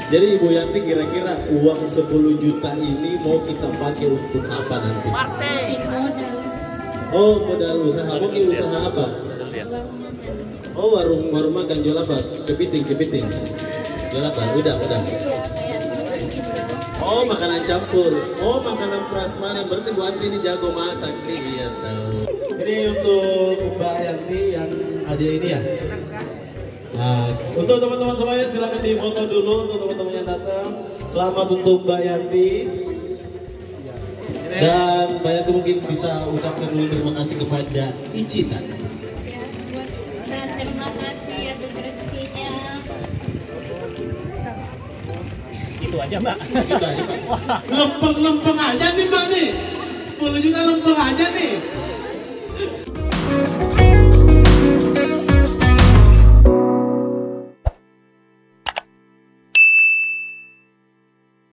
Jadi Ibu Yanti kira-kira uang 10 juta ini mau kita pakai untuk apa nanti? Modal. Oh, modal usaha. Mau ke usaha apa? Oh, warung makan, jual apa? Kepiting. Jual apa? Udah. Oh, makanan campur. Oh, makanan prasmanan. Berarti Bu Yanti ini jago masak. Iya tahu. Ini untuk Mbak Yanti yang hadir ini ya. Nah, untuk teman-teman semuanya silakan difoto dulu untuk teman-teman yang datang. Selamat untuk Mbak Yanti. Dan Mbak Yanti mungkin bisa ucapkan dulu terima kasih kepada Icitan. Ya, buat Ustaz, terima kasih atas rezekinya. Itu aja Mbak. Gitu aja Mbak. Lempeng aja nih Mbak nih. 10 juta lempeng aja nih.